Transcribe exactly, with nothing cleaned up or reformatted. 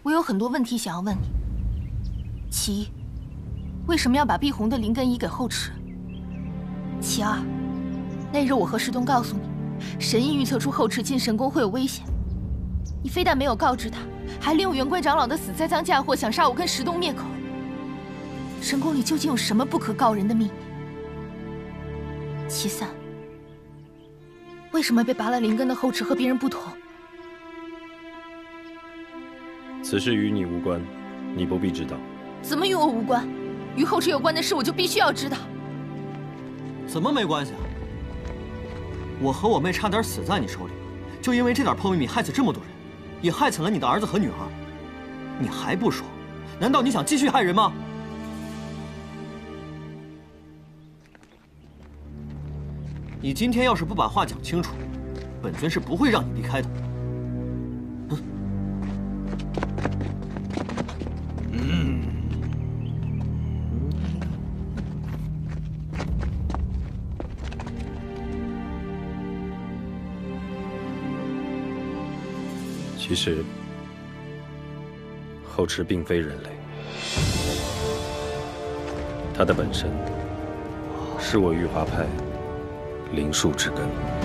我有很多问题想要问你。其一，为什么要把碧红的灵根移给后池？其二，那日我和石东告诉你，神印预测出后池进神宫会有危险，你非但没有告知他，还利用元龟长老的死栽赃嫁祸，想杀我跟石东灭口。神宫里究竟有什么不可告人的秘密？其三，为什么被拔了灵根的后池和别人不同？ 此事与你无关，你不必知道。 怎么与我无关？与后池有关的事，我就必须要知道。 怎么没关系啊？我和我妹差点死在你手里，就因为这点破秘密害死这么多人，也害惨了你的儿子和女儿。你还不说？难道你想继续害人吗？你今天要是不把话讲清楚，本尊是不会让你离开的。嗯。 其实，后池并非人类，他的本身是我玉华派灵树之根。